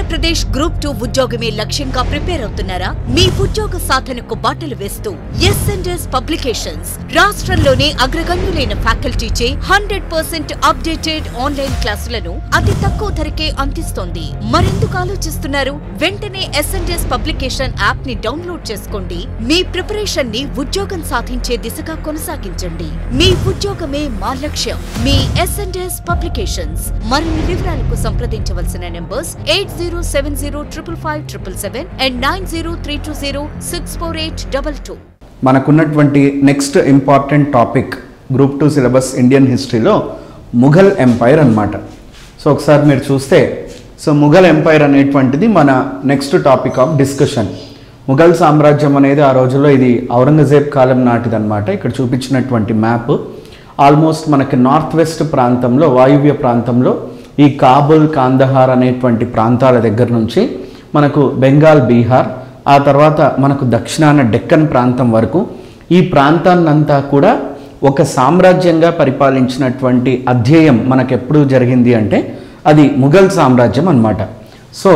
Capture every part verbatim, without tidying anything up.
Andhra Pradesh group two ఉద్యోగమే లక్ష్యంగా prepare అవుతున్నారా? మీ ఉద్యోగ సాధనకు బాటలు వేస్తూ ఎస్ అండ్ ఎస్ పబ్లికేషన్స్ రాష్ట్రంలోనే అగ్రగణ్యులైన ఫ్యాకల్టీచే హండ్రెడ్ పర్సెంట్ అప్డేటెడ్ ఆన్లైన్ క్లాసులను అతి తక్కువ ధరకే అందిస్తోంది. మరెందుకు ఆలోచిస్తున్నారు? వెంటనే S and S publication app ని డౌన్లోడ్ చేసుకోండి. మీ ప్రిపరేషన్ ని ఉద్యోగం సాధించే దిశగా కొనసాగించండి. మీ ఉద్యోగమే మా లక్ష్యం. మీ ఎస్ అండ్ ఎస్ పబ్లికేషన్స్. మరిన్ని వివరాలకు సంప్రదించవలసిన numbers eight zero seven zero triple five triple seven and nine zero three two zero six four eight double two. మనకున్నటువంటి next important topic group two syllabus Indian హిస్టరీలో Mughal umpire అన్నమాట. So ఒకసారి మీరు చూస్తే so Mughal empire అనేటువంటిది మన next topic of discussion. Mughal సామ్రాజ్యం అనేది ఆ రోజుల్లో ఇది ఔరంగజేబ్ కాలం నాటిది అనమాట. ఇక్కడ చూపించినటువంటి మ్యాప్ ఆల్మోస్ట్ మనకి నార్త్ వెస్ట్ ప్రాంతంలో, వాయువ్య ప్రాంతంలో ఈ కాబుల్, కాందహార్ అనేటువంటి ప్రాంతాల దగ్గర నుంచి మనకు బెంగాల్, బీహార్, ఆ తర్వాత మనకు దక్షిణాన డెక్కన్ ప్రాంతం వరకు ఈ ప్రాంతాన్నంతా కూడా ఒక సామ్రాజ్యంగా పరిపాలించినటువంటి అధ్యయం మనకు ఎప్పుడు జరిగింది అంటే అది ముఘల్ సామ్రాజ్యం అన్నమాట. సో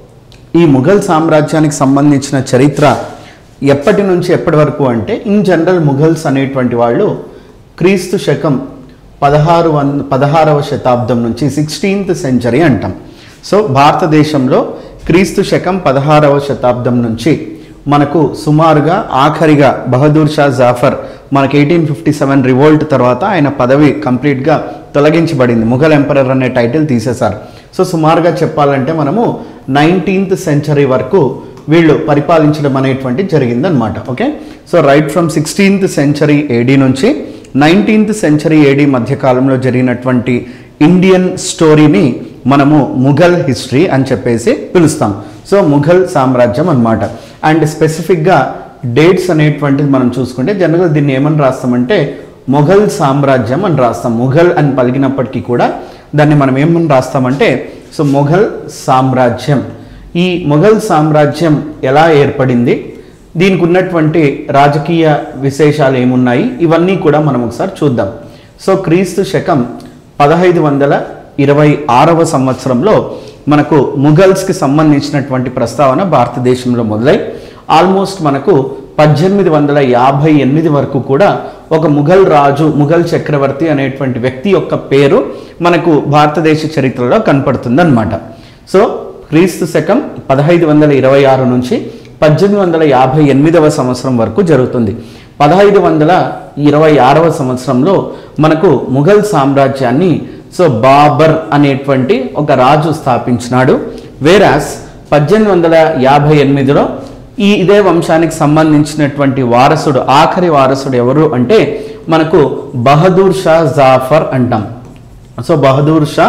ఈ ముఘల్ సామ్రాజ్యానికి సంబంధించిన చరిత్ర ఎప్పటి నుంచి ఎప్పటి వరకు అంటే ఇన్ జనరల్ ముఘల్స్ అనేటువంటి వాళ్ళు క్రీస్తు శకం పదహారు వన్ పదహారవ శతాబ్దం నుంచి సిక్స్టీన్త్ సెంచరీ అంటాం. సో భారతదేశంలో క్రీస్తు శకం పదహారవ శతాబ్దం నుంచి మనకు సుమారుగా ఆఖరిగా బహదూర్ షా జాఫర్ మనకి ఎయిటీన్ ఫిఫ్టీ సెవెన్ రివోల్ట్ తర్వాత ఆయన పదవి కంప్లీట్గా తొలగించబడింది. ముఘల్ ఎంపరర్ అనే టైటిల్ తీసేశారు. సో సుమారుగా చెప్పాలంటే మనము నైన్టీన్త్ సెంచరీ వరకు వీళ్ళు పరిపాలించడం అనేటువంటి జరిగిందనమాట. Okay, so right from sixteenth century AD నుంచి నైన్టీన్త్ సెంచరీ ఏడీ మధ్యకాలంలో జరిగినటువంటి ఇండియన్ స్టోరీని మనము ముఘల్ హిస్టరీ అని చెప్పేసి పిలుస్తాం. సో ముఘల్ సామ్రాజ్యం అన్నమాట. అండ్ స్పెసిఫిక్గా డేట్స్ అనేటువంటిది మనం చూసుకుంటే జనరల్గా దీన్ని ఏమని రాస్తామంటే మొఘల్ సామ్రాజ్యం అని రాస్తాం. ముఘల్ అని పలికినప్పటికీ కూడా దాన్ని మనం ఏమని రాస్తామంటే సో మొఘల్ సామ్రాజ్యం. ఈ మొఘల్ సామ్రాజ్యం ఎలా ఏర్పడింది, దీనికి ఉన్నటువంటి రాజకీయ విశేషాలు ఏమున్నాయి, ఇవన్నీ కూడా మనం ఒకసారి చూద్దాం. సో క్రీస్తు శకం పదహైదు వందల ఇరవై ఆరవ సంవత్సరంలో మనకు ముఘల్స్కి సంబంధించినటువంటి ప్రస్తావన భారతదేశంలో మొదలై ఆల్మోస్ట్ మనకు పద్దెనిమిది వందల యాభై ఎనిమిది వరకు కూడా ఒక ముఘల్ రాజు, ముఘల్ చక్రవర్తి అనేటువంటి వ్యక్తి యొక్క పేరు మనకు భారతదేశ చరిత్రలో కనపడుతుంది అన్నమాట. సో క్రీస్తు శకం పదహైదు వందల ఇరవై ఆరు నుంచి పద్దెనిమిది వందల యాభై ఎనిమిదవ సంవత్సరం వరకు జరుగుతుంది. పదహైదు వందల ఇరవై ఆరవ సంవత్సరంలో మనకు ముఘల్ సామ్రాజ్యాన్ని సో బాబర్ అనేటువంటి ఒక రాజు స్థాపించినాడు. వేరాస్ పద్దెనిమిది వందల యాభై ఎనిమిదిలో ఈ ఇదే వంశానికి సంబంధించినటువంటి వారసుడు, ఆఖరి వారసుడు ఎవరు అంటే మనకు బహదూర్ షా జాఫర్ అంటాం. సో బహదూర్ షా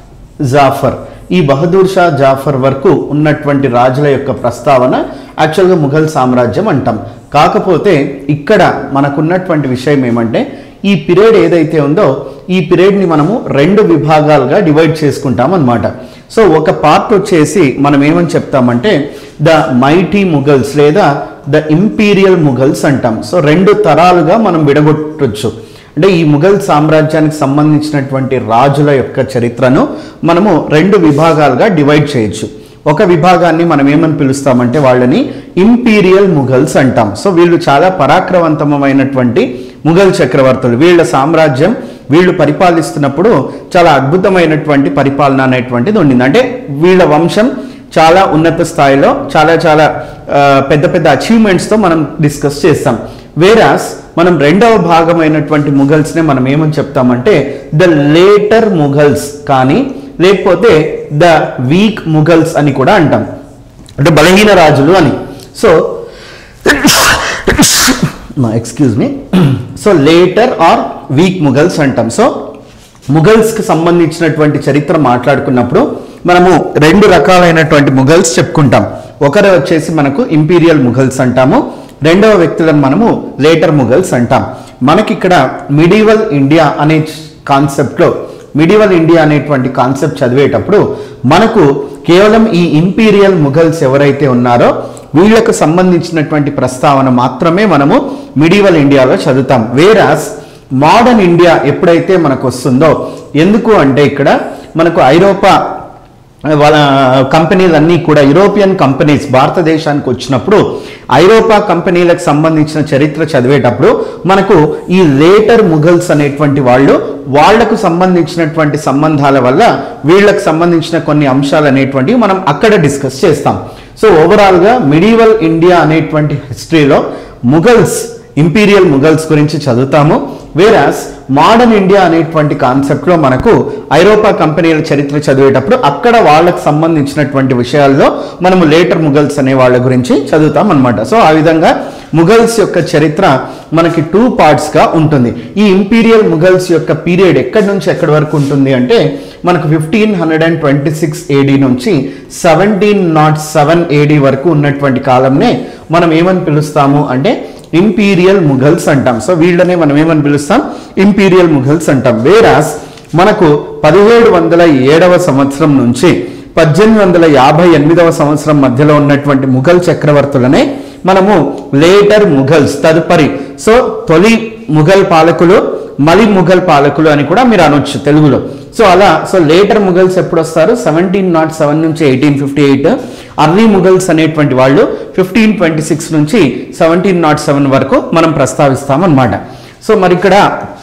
జాఫర్, ఈ బహదూర్ షా జాఫర్ వరకు ఉన్నటువంటి రాజుల యొక్క ప్రస్తావన యాక్చువల్గా ముఘల్ సామ్రాజ్యం అంటాం. కాకపోతే ఇక్కడ మనకున్నటువంటి విషయం ఏమంటే ఈ పీరియడ్ ఏదైతే ఉందో ఈ పీరియడ్ని మనము రెండు విభాగాలుగా డివైడ్ చేసుకుంటాం అన్నమాట. సో ఒక పార్ట్ వచ్చేసి మనం ఏమని చెప్తామంటే ద మైటీ ముఘల్స్ లేదా ద ఇంపీరియల్ ముఘల్స్ అంటాం. సో రెండు తరాలుగా మనం విడగొట్టవచ్చు. అంటే ఈ ముఘల్ సామ్రాజ్యానికి సంబంధించినటువంటి రాజుల యొక్క చరిత్రను మనము రెండు విభాగాలుగా డివైడ్ చేయొచ్చు. ఒక విభాగాన్ని మనం ఏమని పిలుస్తామంటే వాళ్ళని ఇంపీరియల్ ముఘల్స్ అంటాం. సో వీళ్ళు చాలా పరాక్రమవంతమైనటువంటి ముఘల్ చక్రవర్తులు. వీళ్ళ సామ్రాజ్యం వీళ్ళు పరిపాలిస్తున్నప్పుడు చాలా అద్భుతమైనటువంటి పరిపాలన అనేటువంటిది ఉండింది. అంటే వీళ్ళ వంశం చాలా ఉన్నత స్థాయిలో చాలా చాలా పెద్ద పెద్ద అచీవ్మెంట్స్తో మనం డిస్కస్ చేస్తాం. వేరాస్ మనం రెండవ భాగమైనటువంటి ముఘల్స్నే మనం ఏమని చెప్తామంటే ద లేటర్ ముఘల్స్ కానీ లేకపోతే ద వీక్ ముఘల్స్ అని కూడా అంటాం. అంటే బలహీన రాజులు అని. So excuse me so later or weak Mughals అంటాం. సో ముఘల్స్కి సంబంధించినటువంటి చరిత్ర మాట్లాడుకున్నప్పుడు మనము రెండు రకాలైనటువంటి ముఘల్స్ చెప్పుకుంటాం. ఒకరు వచ్చేసి మనకు ఇంపీరియల్ ముఘల్స్ అంటాము, రెండవ వ్యక్తులను మనము లేటర్ ముఘల్స్ అంటాం. మనకి ఇక్కడ మిడివల్ ఇండియా అనే కాన్సెప్ట్లో మిడివల్ ఇండియా అనేటువంటి కాన్సెప్ట్ చదివేటప్పుడు మనకు కేవలం ఈ ఇంపీరియల్ ముఘల్స్ ఎవరైతే ఉన్నారో వీళ్లకు సంబంధించినటువంటి ప్రస్తావన మాత్రమే మనము మిడివల్ ఇండియాలో చదువుతాం. వేరాస్ మోడర్న్ ఇండియా ఎప్పుడైతే మనకు వస్తుందో, ఎందుకు అంటే ఇక్కడ మనకు ఐరోపా వాళ్ళ కంపెనీలన్నీ కూడా యూరోపియన్ కంపెనీస్ భారతదేశానికి వచ్చినప్పుడు ఐరోపా కంపెనీలకు సంబంధించిన చరిత్ర చదివేటప్పుడు మనకు ఈ లేటర్ ముఘల్స్ అనేటువంటి వాళ్ళు వాళ్లకు సంబంధించినటువంటి సంబంధాల వల్ల వీళ్ళకు సంబంధించిన కొన్ని అంశాలు అనేటువంటివి మనం అక్కడ డిస్కస్ చేస్తాం. సో ఓవరాల్గా మిడివల్ ఇండియా అనేటువంటి హిస్టరీలో ముఘల్స్ ఇంపీరియల్ ముఘల్స్ గురించి చదువుతాము. వేరాస్ మోడర్న్ ఇండియా అనేటువంటి కాన్సెప్ట్లో మనకు ఐరోపా కంపెనీల చరిత్ర చదివేటప్పుడు అక్కడ వాళ్ళకు సంబంధించినటువంటి విషయాల్లో మనము లేటర్ ముఘల్స్ అనే వాళ్ళ గురించి చదువుతాం అనమాట. సో ఆ విధంగా ముఘల్స్ యొక్క చరిత్ర మనకి టూ పార్ట్స్గా ఉంటుంది. ఈ ఇంపీరియల్ ముఘల్స్ యొక్క పీరియడ్ ఎక్కడి నుంచి ఎక్కడి వరకు ఉంటుంది అంటే మనకు fifteen hundred and twenty six AD నుంచి సెవెంటీన్ నాట్ సెవెన్ ఏడీ వరకు ఉన్నటువంటి కాలంనే మనం ఏమని పిలుస్తాము అంటే ఇంపీరియల్ ముఘల్స్ అంటాం. సో వీళ్ళనే మనం ఏమని పిలుస్తాం, ఇంపీరియల్ ముఘల్స్ అంటాం. వేరాస్ మనకు పదిహేడు వందల ఏడవ సంవత్సరం నుంచి పద్దెనిమిది వందల యాభై ఎనిమిదవ సంవత్సరం మధ్యలో ఉన్నటువంటి ముఘల్ చక్రవర్తులనే మనము లేటర్ ముఘల్స్, తదుపరి సో తొలి ముఘల్ పాలకులు, మలి ముఘల్ పాలకులు అని కూడా మీరు అనొచ్చు తెలుగులో. సో అలా సో లేటర్ ముఘల్స్ ఎప్పుడు వస్తారు, సెవెంటీన్ నాట్ సెవెన్ నుంచి eighteen fifty eight early Mughals అనేటువంటి వాళ్ళు ఫిఫ్టీన్ ట్వంటీ సిక్స్ నుంచి సెవెంటీన్ నాట్ సెవెన్ వరకు మనం ప్రస్తావిస్తాం అన్నమాట. సో మరి ఇక్కడ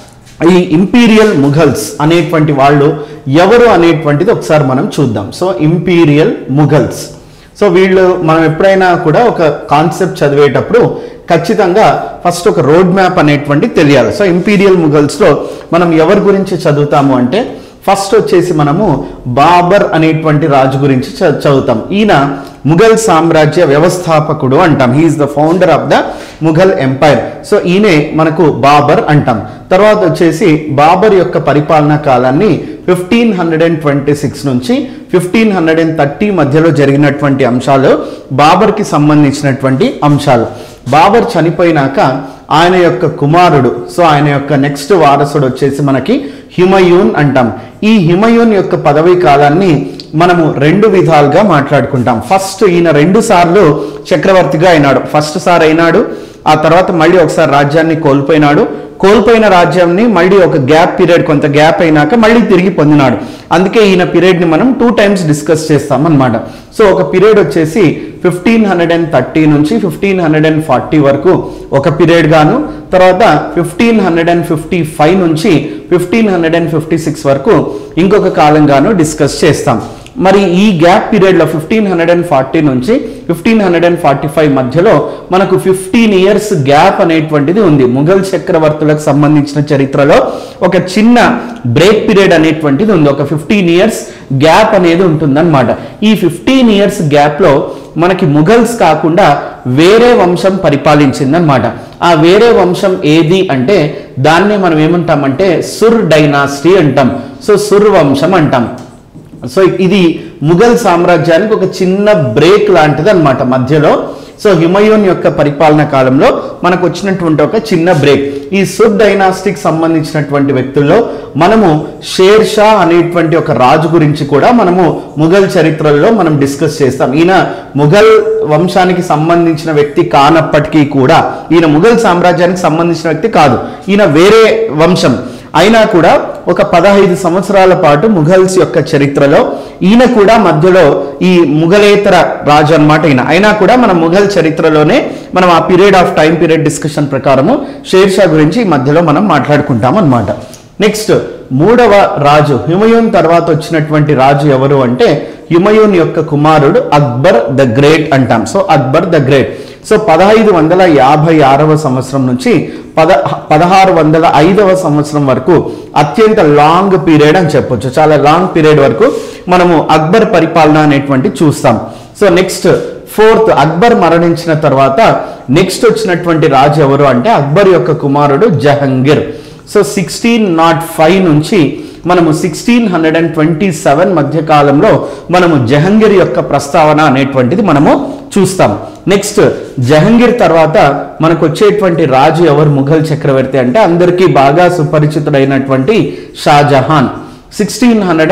ఈ ఇంపీరియల్ ముఘల్స్ అనేటువంటి వాళ్ళు ఎవరు అనేటువంటిది ఒకసారి మనం చూద్దాం. సో ఇంపీరియల్ ముఘల్స్, సో వీళ్ళు మనం ఎప్పుడైనా కూడా ఒక కాన్సెప్ట్ చదివేటప్పుడు ఖచ్చితంగా ఫస్ట్ ఒక రోడ్ మ్యాప్ అనేటువంటి తెలియాలి. సో ఇంపీరియల్ ముఘల్స్లో మనం ఎవరి గురించి చదువుతాము అంటే ఫస్ట్ వచ్చేసి మనము బాబర్ అనేటువంటి రాజు గురించి చదువుతాం. ఈయన ముఘల్ సామ్రాజ్య వ్యవస్థాపకుడు అంటాం. He is the founder of the Mughal empire. So ఈయనే మనకు బాబర్ అంటాం. తర్వాత వచ్చేసి బాబర్ యొక్క పరిపాలనా కాలాన్ని fifteen hundred and twenty six నుంచి ఫిఫ్టీన్ హండ్రెడ్ అండ్ థర్టీ మధ్యలో జరిగినటువంటి అంశాలు బాబర్కి సంబంధించినటువంటి అంశాలు. బాబర్ చనిపోయినాక ఆయన యొక్క కుమారుడు, సో ఆయన యొక్క నెక్స్ట్ వారసుడు వచ్చేసి మనకి హుమయూన్ అంటాం. ఈ హుమయూన్ యొక్క పదవీ కాలాన్ని మనము రెండు విధాలుగా మాట్లాడుకుంటాం. ఫస్ట్ ఈయన రెండు సార్లు చక్రవర్తిగా అయినాడు. ఫస్ట్ సార్ అయినాడు, ఆ తర్వాత మళ్ళీ ఒకసారి రాజ్యాన్ని కోల్పోయినాడు. కోల్పోయిన రాజ్యాన్ని మళ్ళీ ఒక గ్యాప్ పీరియడ్, కొంత గ్యాప్ అయినాక మళ్ళీ తిరిగి పొందినాడు. అందుకే ఈయన పీరియడ్ని మనం టూ టైమ్స్ డిస్కస్ చేస్తాం అన్నమాట. సో ఒక పీరియడ్ వచ్చేసి ఫిఫ్టీన్ హండ్రెడ్ అండ్ థర్టీ నుంచి ఫిఫ్టీన్ హండ్రెడ్ అండ్ ఫార్టీ వరకు ఒక పీరియడ్ గాను, తర్వాత fifteen hundred and fifty five నుంచి fifteen hundred and fifty six వరకు ఇంకొక కాలంగాను డిస్కస్ చేస్తాం. మరి ఈ గ్యాప్ పీరియడ్లో ఫిఫ్టీన్ హండ్రెడ్ అండ్ ఫార్టీ నుంచి fifteen hundred and forty five మధ్యలో మనకు ఫిఫ్టీన్ ఇయర్స్ గ్యాప్ అనేటువంటిది ఉంది. ముఘల్ చక్రవర్తులకు సంబంధించిన చరిత్రలో ఒక చిన్న బ్రేక్ పీరియడ్ అనేటువంటిది ఉంది. ఒక ఫిఫ్టీన్ ఇయర్స్ గ్యాప్ అనేది ఉంటుందన్నమాట. ఈ ఫిఫ్టీన్ ఇయర్స్ గ్యాప్లో మనకి ముఘల్స్ కాకుండా వేరే వంశం పరిపాలించిందన్నమాట. ఆ వేరే వంశం ఏది అంటే దాన్నే మనం ఏమంటామంటే సుర్ డైనాసిటీ అంటాం. సో సుర్ వంశం అంటాం. సో ఇది ముఘల్ సామ్రాజ్యానికి ఒక చిన్న బ్రేక్ లాంటిది అన్నమాట మధ్యలో. సో హుమయూన్ యొక్క పరిపాలన కాలంలో మనకు వచ్చినటువంటి ఒక చిన్న బ్రేక్. ఈ సుర్ డైనాస్టిక్ సంబంధించినటువంటి వ్యక్తుల్లో మనము షేర్ షా అనేటువంటి ఒక రాజు గురించి కూడా మనము ముఘల్ చరిత్రలో మనం డిస్కస్ చేస్తాం. ఈయన ముఘల్ వంశానికి సంబంధించిన వ్యక్తి కానప్పటికీ కూడా, ఈయన ముఘల్ సామ్రాజ్యానికి సంబంధించిన వ్యక్తి కాదు, ఈయన వేరే వంశం అయినా కూడా ఒక పదహైదు సంవత్సరాల పాటు ముఘల్స్ యొక్క చరిత్రలో ఈయన కూడా మధ్యలో ఈ ముఘలేతర రాజు అన్నమాట ఈయన. అయినా కూడా మన ముఘల్ చరిత్రలోనే మనం ఆ period of time period discussion ప్రకారము షేర్ షా గురించి ఈ మధ్యలో మనం మాట్లాడుకుంటాం అన్నమాట. నెక్స్ట్ మూడవ రాజు హుమయూన్ తర్వాత వచ్చినటువంటి రాజు ఎవరు అంటే హుమయూన్ యొక్క కుమారుడు అక్బర్ ద గ్రేట్ అంటాం. So Akbar the great. So పదహైదు వందల యాభై ఆరవ సంవత్సరం నుంచి పద పదహారు వందల ఐదవ సంవత్సరం వరకు అత్యంత లాంగ్ పీరియడ్ అని చెప్పొచ్చు. చాలా లాంగ్ పీరియడ్ వరకు మనము అక్బర్ పరిపాలన అనేటువంటి చూస్తాం. సో నెక్స్ట్ ఫోర్త్, అక్బర్ మరణించిన తర్వాత నెక్స్ట్ వచ్చినటువంటి రాజు ఎవరు అంటే అక్బర్ యొక్క కుమారుడు Jahangir. So sixteen nought five నుంచి మనము sixteen hundred and twenty seven మధ్య కాలంలో మనము జహంగీర్ యొక్క ప్రస్తావన అనేటువంటిది మనము చూస్తాం. నెక్స్ట్ జహంగీర్ తర్వాత మనకు వచ్చేటువంటి రాజు ఎవరు ముఘల్ చక్రవర్తి అంటే అందరికీ బాగా సుపరిచితుడైనటువంటి Shahjahan. Sixteen hundred and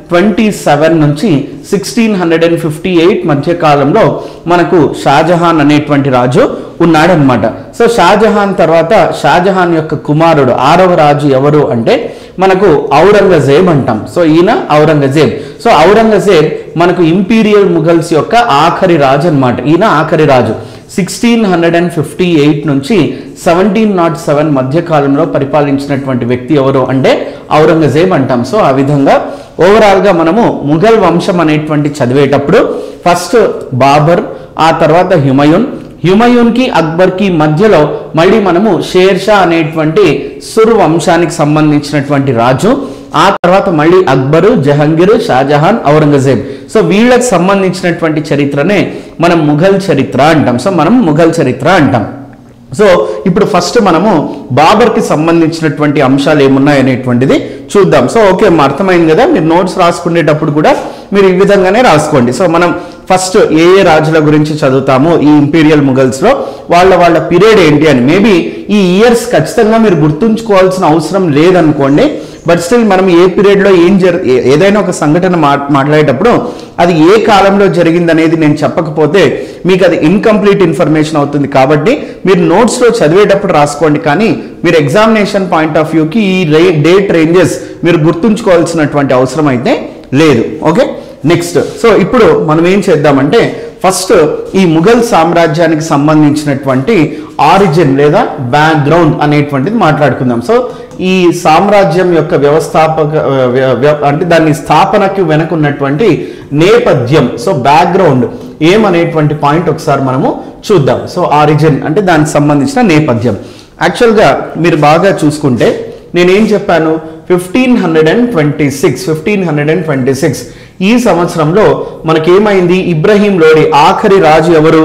twenty seven నుంచి sixteen hundred and fifty eight మధ్య కాలంలో మనకు షాజహాన్ అనేటువంటి రాజు ఉన్నాడనమాట. సో షాజహాన్ తర్వాత షాజహాన్ యొక్క కుమారుడు ఆరవ రాజు ఎవరు అంటే మనకు ఔరంగజేబ్ అంటాం. సో ఈయన ఔరంగజేబ్. సో ఔరంగజేబ్ మనకు ఇంపీరియల్ ముఘల్స్ యొక్క ఆఖరి రాజు అనమాట. ఈయన ఆఖరి రాజు sixteen hundred and fifty eight నుంచి సెవెంటీన్ నాట్ సెవెన్ మధ్య కాలంలో పరిపాలించినటువంటి వ్యక్తి ఎవరు అంటే ఔరంగజేబ్ అంటాం. సో ఆ విధంగా ఓవరాల్గా మనము ముఘల్ వంశం అనేటువంటి చదివేటప్పుడు ఫస్ట్ బాబర్, ఆ తర్వాత హుమయూన్, హుమయూన్కి అక్బర్కి మధ్యలో మళ్ళీ మనము షేర్షా అనేటువంటి సుర్ వంశానికి సంబంధించినటువంటి రాజు, ఆ తర్వాత మళ్ళీ అక్బరు, జహంగీర్, షాజహాన్, ఔరంగజేబ్. సో వీళ్ళకి సంబంధించినటువంటి చరిత్రనే మనం ముఘల్ చరిత్ర అంటాం. సో మనం ముఘల్ చరిత్ర అంటాం. సో ఇప్పుడు ఫస్ట్ మనము బాబర్కి సంబంధించినటువంటి అంశాలు ఏమున్నాయి అనేటువంటిది చూద్దాం. సో ఓకే, అర్థమైంది కదా. మీరు నోట్స్ రాసుకునేటప్పుడు కూడా మీరు ఈ విధంగానే రాసుకోండి. సో మనం ఫస్ట్ ఏ ఏ రాజుల గురించి చదువుతాము ఈ ఇంపీరియల్ ముఘల్స్ లో, వాళ్ళ వాళ్ళ పీరియడ్ ఏంటి అని. మేబీ ఈ ఇయర్స్ ఖచ్చితంగా మీరు గుర్తుంచుకోవాల్సిన అవసరం లేదనుకోండి, బట్ స్టిల్ మనం ఏ పీరియడ్లో ఏం జరి ఏదైనా ఒక సంఘటన మా మాట్లాడేటప్పుడు అది ఏ కాలంలో జరిగింది అనేది నేను చెప్పకపోతే మీకు అది ఇన్కంప్లీట్ ఇన్ఫర్మేషన్ అవుతుంది. కాబట్టి మీరు నోట్స్లో చదివేటప్పుడు రాసుకోండి, కానీ మీరు ఎగ్జామినేషన్ పాయింట్ ఆఫ్ వ్యూకి ఈ డేట్ రేంజెస్ మీరు గుర్తుంచుకోవాల్సినటువంటి అవసరం అయితే లేదు. Okay, next. సో ఇప్పుడు మనం ఏం చేద్దామంటే ఫస్ట్ ఈ ముఘల్ సామ్రాజ్యానికి సంబంధించినటువంటి ఆరిజిన్ లేదా బ్యాక్గ్రౌండ్ అనేటువంటిది మాట్లాడుకుందాం. సో ఈ సామ్రాజ్యం యొక్క వ్యవస్థాపక అంటే దాని స్థాపనకు వెనక ఉన్నటువంటి నేపథ్యం, సో బ్యాక్గ్రౌండ్ ఏమనేటువంటి పాయింట్ ఒకసారి మనము చూద్దాం. సో ఆరిజిన్ అంటే దానికి సంబంధించిన నేపథ్యం. యాక్చువల్గా మీరు బాగా చూసుకుంటే నేనేం చెప్పాను, fifteen hundred and twenty six fifteen hundred and twenty six ఈ సంవత్సరంలో మనకేమైంది, ఇబ్రహీం లోడి ఆఖరి రాజు ఎవరు,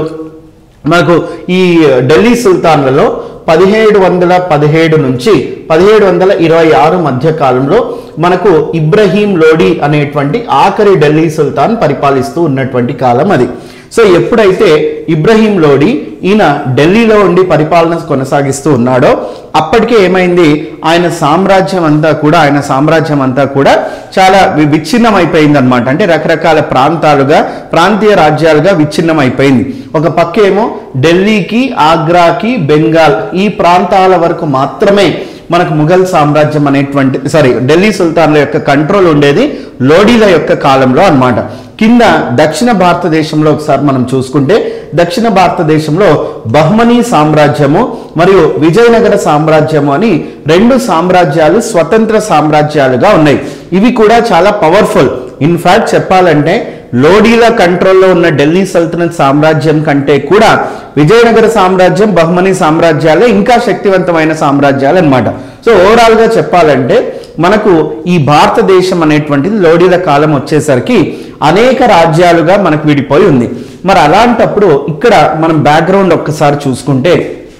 మనకు ఈ ఢిల్లీ సుల్తాన్లలో పదిహేడు వందల పదిహేడు నుంచి పదిహేడు వందల ఇరవై ఆరు మధ్య కాలంలో మనకు ఇబ్రహీం లోడి అనేటువంటి ఆఖరి ఢిల్లీ సుల్తాన్ పరిపాలిస్తూ ఉన్నటువంటి కాలం అది. సో ఎప్పుడైతే ఇబ్రహీం లోడి ఈయన ఢిల్లీలో ఉండి పరిపాలన కొనసాగిస్తూ ఉన్నాడో అప్పటికే ఏమైంది, ఆయన సామ్రాజ్యం అంతా కూడా ఆయన సామ్రాజ్యం అంతా కూడా చాలా విచ్ఛిన్నం అయిపోయింది అనమాట. అంటే రకరకాల ప్రాంతాలుగా ప్రాంతీయ రాజ్యాలుగా విచ్ఛిన్నం అయిపోయింది. ఒక పక్కేమో ఢిల్లీకి, ఆగ్రాకి, బెంగాల్ ఈ ప్రాంతాల వరకు మాత్రమే మనకు ముఘల్ సామ్రాజ్యం అనేటువంటి సారీ ఢిల్లీ సుల్తాన్ల యొక్క కంట్రోల్ ఉండేది లోడీల యొక్క కాలంలో అన్నమాట. కింద దక్షిణ భారతదేశంలో ఒకసారి మనం చూసుకుంటే దక్షిణ భారతదేశంలో బహ్మనీ సామ్రాజ్యము మరియు విజయనగర సామ్రాజ్యము అని రెండు సామ్రాజ్యాలు స్వతంత్ర సామ్రాజ్యాలుగా ఉన్నాయి. ఇవి కూడా చాలా పవర్ఫుల్. ఇన్ఫాక్ట్ చెప్పాలంటే లోడీల కంట్రోల్లో ఉన్న ఢిల్లీ సల్తనత్ సామ్రాజ్యం కంటే కూడా విజయనగర సామ్రాజ్యం, బహ్మనీ సామ్రాజ్యాలే ఇంకా శక్తివంతమైన సామ్రాజ్యాలు అన్నమాట. సో ఓవరాల్ గా చెప్పాలంటే మనకు ఈ భారతదేశం అనేటువంటిది లోడీల కాలం వచ్చేసరికి అనేక రాజ్యాలుగా మనకు విడిపోయి ఉంది. మరి అలాంటప్పుడు ఇక్కడ మనం బ్యాక్గ్రౌండ్ ఒక్కసారి చూసుకుంటే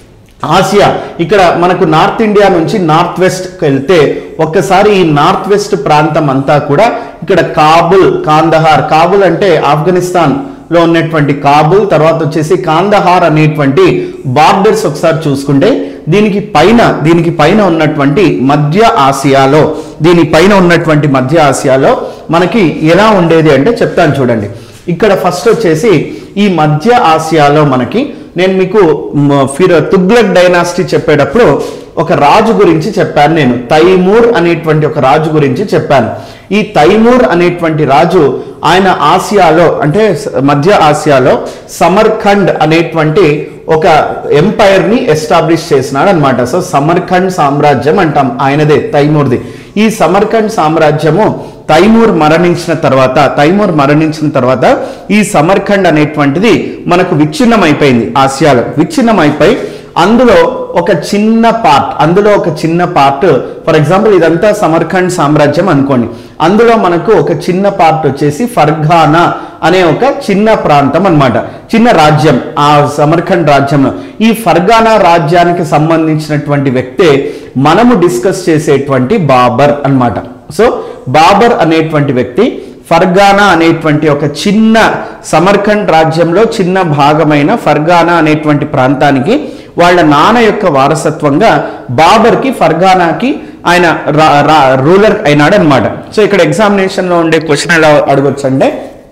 ఆసియా, ఇక్కడ మనకు నార్త్ ఇండియా నుంచి నార్త్ వెస్ట్ వెళ్తే ఒక్కసారి ఈ నార్త్ వెస్ట్ ప్రాంతం అంతా కూడా ఇక్కడ కాబుల్, కాందహార్, కాబుల్ అంటే ఆఫ్ఘనిస్తాన్ లో ఉన్నటువంటి కాబుల్, తర్వాత వచ్చేసి కాందహార్ అనేటువంటి బార్డర్స్ ఒకసారి చూసుకుంటే దీనికి పైన దీనికి పైన ఉన్నటువంటి మధ్య ఆసియాలో దీని పైన ఉన్నటువంటి మధ్య ఆసియాలో మనకి ఎలా ఉండేది అంటే చెప్తాను చూడండి. ఇక్కడ ఫస్ట్ వచ్చేసి ఈ మధ్య ఆసియాలో మనకి నేను మీకు ఫిర్ తుగ్లక్ డైనాసిటీ చెప్పేటప్పుడు ఒక రాజు గురించి చెప్పాను. నేను తైమూర్ అనేటువంటి ఒక రాజు గురించి చెప్పాను. ఈ తైమూర్ అనేటువంటి రాజు ఆయన ఆసియాలో అంటే మధ్య ఆసియాలో సమర్ఖండ్ అనేటువంటి ఒక ఎంపైర్ ని ఎస్టాబ్లిష్ చేసినాడు అనమాట. సో సమర్ఖండ్ సామ్రాజ్యం అంటాం ఆయనదే, తైమూర్ది. ఈ సమర్ఖండ్ సామ్రాజ్యము తైమూర్ మరణించిన తర్వాత తైమూర్ మరణించిన తర్వాత ఈ సమర్ఖండ్ అనేటువంటిది మనకు విచ్ఛిన్నం అయిపోయింది. ఆసియాలో విచ్ఛిన్నం అయిపోయి అందులో ఒక చిన్న పార్ట్ అందులో ఒక చిన్న పార్ట్ ఫర్ ఎగ్జాంపుల్ ఇదంతా సమర్ఖండ్ సామ్రాజ్యం అనుకోండి. అందులో మనకు ఒక చిన్న పార్ట్ వచ్చేసి ఫర్ఘానా అనే ఒక చిన్న ప్రాంతం అన్నమాట, చిన్న రాజ్యం ఆ సమర్ఖండ్ రాజ్యంలో. ఈ ఫర్ఘానా రాజ్యానికి సంబంధించినటువంటి వ్యక్తే మనము డిస్కస్ చేసేటువంటి బాబర్ అన్నమాట. సో బాబర్ అనేటువంటి వ్యక్తి ఫర్ఘానా అనేటువంటి ఒక చిన్న సమర్ఖండ్ రాజ్యంలో చిన్న భాగమైన ఫర్ఘానా అనేటువంటి ప్రాంతానికి వాళ్ళ నాన్న యొక్క వారసత్వంగా బాబర్కి ఫర్ఘానాకి ఆయన రూలర్ అయినాడు అనమాట. సో ఇక్కడ ఎగ్జామినేషన్లో ఉండే క్వశ్చన్ ఎలా అడగొచ్చు అంటే,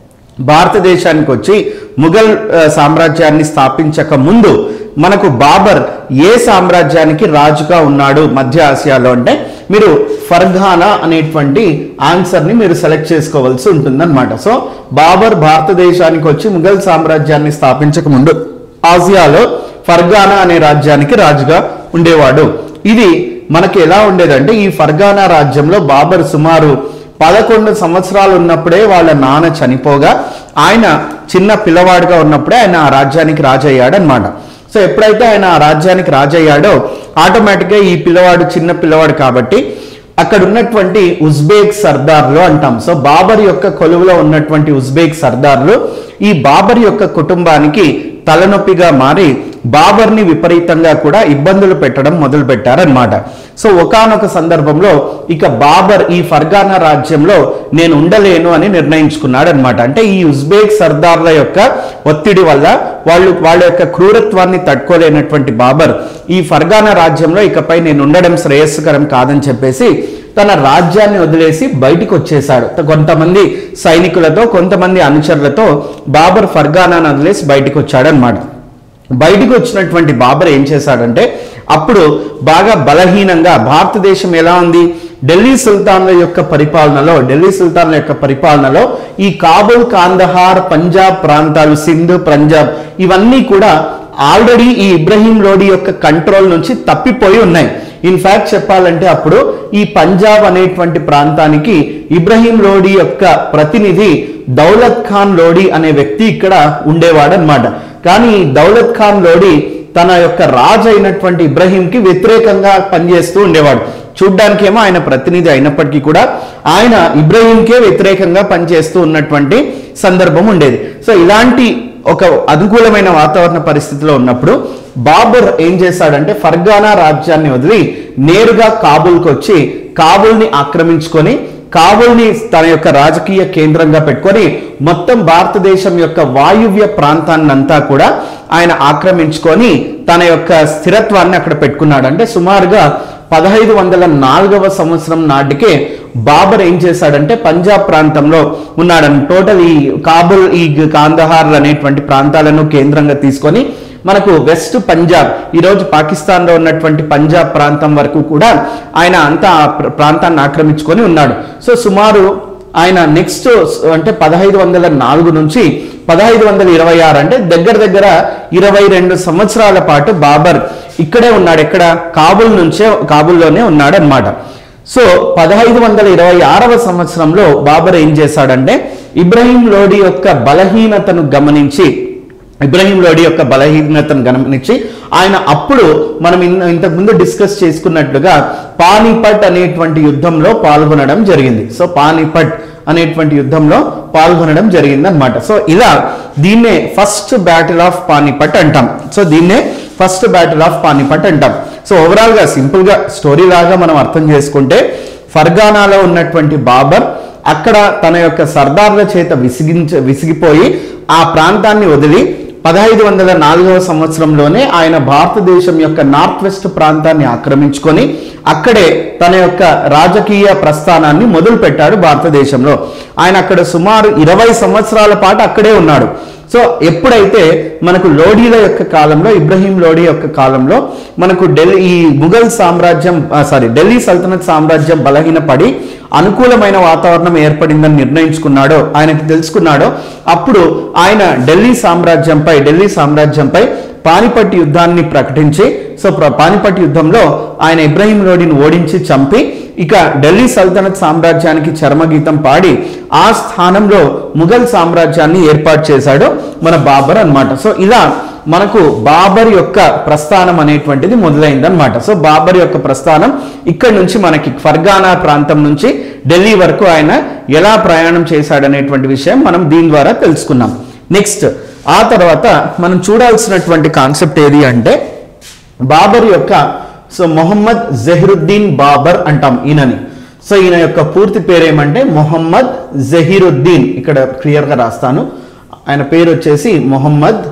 భారతదేశానికి వచ్చి ముఘల్ సామ్రాజ్యాన్ని స్థాపించక ముందు మనకు బాబర్ ఏ సామ్రాజ్యానికి రాజుగా ఉన్నాడు మధ్య ఆసియాలో అంటే మీరు ఫర్ఘానా అనేటువంటి ఆన్సర్ని మీరు సెలెక్ట్ చేసుకోవాల్సి ఉంటుందన్నమాట. సో బాబర్ భారతదేశానికి వచ్చి ముఘల్ సామ్రాజ్యాన్ని స్థాపించక ముందు ఆసియాలో ఫర్ఘానా అనే రాజ్యానికి రాజుగా ఉండేవాడు. ఇది మనకి ఎలా ఉండేదంటే, ఈ ఫర్ఘానా రాజ్యంలో బాబర్ సుమారు పదకొండు సంవత్సరాలు ఉన్నప్పుడే వాళ్ళ నాన్న చనిపోగా ఆయన చిన్న పిల్లవాడుగా ఉన్నప్పుడే ఆయన ఆ రాజ్యానికి రాజయ్యాడు అనమాట. సో ఎప్పుడైతే ఆయన ఆ రాజ్యానికి రాజయ్యాడో ఆటోమేటిక్గా ఈ పిల్లవాడు చిన్న పిల్లవాడు కాబట్టి అక్కడ ఉన్నటువంటి ఉజ్బేక్ సర్దార్లు అంటాం. సో బాబర్ యొక్క కొలువులో ఉన్నటువంటి ఉజ్బేక్ సర్దార్లు ఈ బాబర్ యొక్క కుటుంబానికి తలనొప్పిగా మారి బాబర్ని విపరీతంగా కూడా ఇబ్బందులు పెట్టడం మొదలు పెట్టారనమాట. సో ఒకానొక సందర్భంలో ఇక బాబర్ ఈ ఫర్ఘానా రాజ్యంలో నేను ఉండలేను అని నిర్ణయించుకున్నాడు అనమాట. అంటే ఈ ఉజ్బేక్ సర్దార్ల యొక్క ఒత్తిడి వల్ల వాళ్ళు వాళ్ళ యొక్క క్రూరత్వాన్ని తట్టుకోలేనటువంటి బాబర్ ఈ ఫర్ఘానా రాజ్యంలో ఇకపై నేను ఉండడం శ్రేయస్కరం కాదని చెప్పేసి తన రాజ్యాన్ని వదిలేసి బయటికి వచ్చేశాడు. కొంతమంది సైనికులతో కొంతమంది అనుచరులతో బాబర్ ఫర్ఘానాను వదిలేసి బయటికి వచ్చాడు అనమాట. బయటికి వచ్చినటువంటి బాబర్ ఏం చేశాడంటే, అప్పుడు బాగా బలహీనంగా భారతదేశం ఎలా ఉంది, ఢిల్లీ సుల్తాన్ల యొక్క పరిపాలనలో ఢిల్లీ సుల్తాన్ల యొక్క పరిపాలనలో ఈ కాబుల్, కాందహార్, పంజాబ్ ప్రాంతాలు, సింధ్, పంజాబ్ ఇవన్నీ కూడా ఆల్రెడీ ఈ ఇబ్రహీం లోడి యొక్క కంట్రోల్ నుంచి తప్పిపోయి ఉన్నాయి. ఇన్ఫాక్ట్ చెప్పాలంటే అప్పుడు ఈ పంజాబ్ అనేటువంటి ప్రాంతానికి ఇబ్రహీం లోడి యొక్క ప్రతినిధి దౌలత్ ఖాన్ లోడి అనే వ్యక్తి ఇక్కడ ఉండేవాడు అనమాట. కానీ దౌలత్ ఖాన్ లోడి తన యొక్క రాజు అయినటువంటి ఇబ్రహీంకి వ్యతిరేకంగా పనిచేస్తూ ఉండేవాడు. చూడ్డానికి ఏమో ఆయన ప్రతినిధి అయినప్పటికీ కూడా ఆయన ఇబ్రహీంకే వ్యతిరేకంగా పనిచేస్తూ ఉన్నటువంటి సందర్భం ఉండేది. సో ఇలాంటి ఒక అనుకూలమైన వాతావరణ పరిస్థితిలో ఉన్నప్పుడు బాబర్ ఏం చేశాడంటే ఫర్ఘానా రాజ్యాన్ని వదిలి నేరుగా కాబూల్కి వచ్చి కాబూల్ని ఆక్రమించుకొని కాబూల్ని తన యొక్క రాజకీయ కేంద్రంగా పెట్టుకొని మొత్తం భారతదేశం యొక్క వాయువ్య ప్రాంతాన్నంతా కూడా ఆయన ఆక్రమించుకొని తన యొక్క స్థిరత్వాన్ని అక్కడ పెట్టుకున్నాడు. అంటే సుమారుగా పదహైదు వందల నాలుగవ సంవత్సరం నాటికే బాబర్ ఏం చేశాడంటే పంజాబ్ ప్రాంతంలో ఉన్నాడని టోటల్ ఈ కాబుల్, ఈ కాందహార్ అనేటువంటి ప్రాంతాలను కేంద్రంగా తీసుకొని మనకు వెస్ట్ పంజాబ్, ఈరోజు పాకిస్తాన్లో ఉన్నటువంటి పంజాబ్ ప్రాంతం వరకు కూడా ఆయన అంతా ప్రాంతాన్ని ఆక్రమించుకొని ఉన్నాడు. సో సుమారు ఆయన నెక్స్ట్ అంటే పదహైదు వందల నాలుగు నుంచి పదహైదు వందల ఇరవై ఆరు అంటే దగ్గర దగ్గర ఇరవై రెండు సంవత్సరాల పాటు బాబర్ ఇక్కడే ఉన్నాడు. ఎక్కడ కాబుల్ నుంచే కాబుల్లోనే ఉన్నాడు అనమాట. సో పదహైదు వందల ఇరవై ఆరవ సంవత్సరంలో బాబర్ ఏం చేశాడంటే ఇబ్రహీం లోడి యొక్క బలహీనతను గమనించి ఇబ్రహీం లోడి యొక్క బలహీనతను గమనించి ఆయన అప్పుడు మనం ఇంతకుముందు డిస్కస్ చేసుకున్నట్లుగా పానీపట్ అనేటువంటి యుద్ధంలో పాల్గొనడం జరిగింది. సో పానీపట్ అనేటువంటి యుద్ధంలో పాల్గొనడం జరిగింది అనమాట. సో ఇలా దీన్నే ఫస్ట్ బ్యాటిల్ ఆఫ్ పానీపట్ అంటాం. సో దీన్నే ఫస్ట్ బ్యాటిల్ ఆఫ్ పానీపట్ అంటాం. సో ఓవరాల్ గా సింపుల్ గా స్టోరీ లాగా మనం అర్థం చేసుకుంటే ఫర్ఘానాలో ఉన్నటువంటి బాబర్ అక్కడ తన యొక్క సర్దార్ల చేత విసిగించ విసిగిపోయి ఆ ప్రాంతాన్ని వదిలి పదహైదు వందల నాలుగవ సంవత్సరంలోనే ఆయన భారతదేశం యొక్క నార్త్ వెస్ట్ ప్రాంతాన్ని ఆక్రమించుకొని అక్కడే తన యొక్క రాజకీయ ప్రస్థానాన్ని మొదలు పెట్టాడు భారతదేశంలో. ఆయన అక్కడ సుమారు ఇరవై సంవత్సరాల పాటు అక్కడే ఉన్నాడు. సో ఎప్పుడైతే మనకు లోడీల యొక్క కాలంలో ఇబ్రహీం లోడీ యొక్క కాలంలో మనకు ఢిల్లీ ఈ ముఘల్ సామ్రాజ్యం సారీ ఢిల్లీ సల్తనత్ సామ్రాజ్యం బలహీనపడి అనుకూలమైన వాతావరణం ఏర్పడిందని నిర్ణయించుకున్నాడో ఆయనకు తెలుసుకున్నాడో అప్పుడు ఆయన ఢిల్లీ సామ్రాజ్యంపై ఢిల్లీ సామ్రాజ్యంపై పానిపట్ యుద్ధాన్ని ప్రకటించి సో పానిపట్ యుద్ధంలో ఆయన ఇబ్రహీం లోడీని ఓడించి చంపి ఇక ఢిల్లీ సల్తనత్ సామ్రాజ్యానికి చరమగీతం పాడి ఆ స్థానంలో ముఘల్ సామ్రాజ్యాన్ని ఏర్పాటు చేశాడు మన బాబర్ అన్నమాట. సో ఇలా మనకు బాబర్ యొక్క ప్రస్థానం అనేటువంటిది మొదలైందనమాట. సో బాబర్ యొక్క ప్రస్థానం ఇక్కడ నుంచి మనకి ఫర్ఘానా ప్రాంతం నుంచి ఢిల్లీ వరకు ఆయన ఎలా ప్రయాణం చేశాడనేటువంటి విషయం మనం దీని ద్వారా తెలుసుకున్నాం. నెక్స్ట్ ఆ తర్వాత మనం చూడాల్సినటువంటి కాన్సెప్ట్ ఏది అంటే బాబర్ యొక్క సో మొహమ్మద్ జహీరుద్దీన్ బాబర్ అంటాం ఈయనని. సో ఈయన యొక్క పూర్తి పేరు ఏమంటే మొహమ్మద్ జహీరుద్దీన్, ఇక్కడ క్లియర్గా రాస్తాను. ఆయన పేరు వచ్చేసి మొహమ్మద్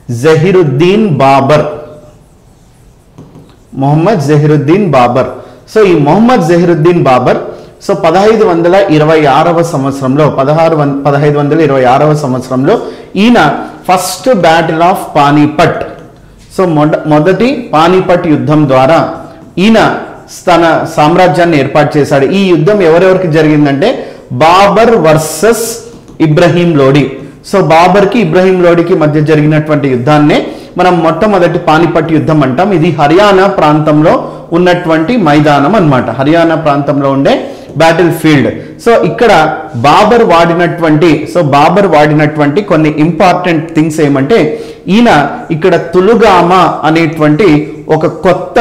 జహీరుద్దీన్ బాబర్, మొహమ్మద్ జహీరుద్దీన్ బాబర్. సో ఈ మొహమ్మద్ జహీరుద్దీన్ బాబర్ సో పదహైదు వందల ఇరవై ఆరవ సంవత్సరంలో పదహారు వన్ పదహైదు వందల ఇరవై ఆరవ సంవత్సరంలో ఈయన first battle of Panipat, so మొద మొదటి పానీపట్ యుద్ధం ద్వారా ఈయన తన సామ్రాజ్యాన్ని ఏర్పాటు చేశాడు. ఈ యుద్ధం ఎవరెవరికి జరిగిందంటే బాబర్ వర్సెస్ ఇబ్రహీం లోడి. సో బాబర్కి ఇబ్రహీం లోడికి మధ్య జరిగినటువంటి యుద్ధాన్నే మనం మొట్టమొదటి పానిపట్ యుద్ధం అంటాం. ఇది హర్యానా ప్రాంతంలో ఉన్నటువంటి మైదానం అన్నమాట, హర్యానా ప్రాంతంలో ఉండే బ్యాటిల్ ఫీల్డ్. సో ఇక్కడ బాబర్ వాడినటువంటి సో బాబర్ వాడినటువంటి కొన్ని ఇంపార్టెంట్ థింగ్స్ ఏమంటే ఈయన ఇక్కడ తులుగామా అనేటువంటి ఒక కొత్త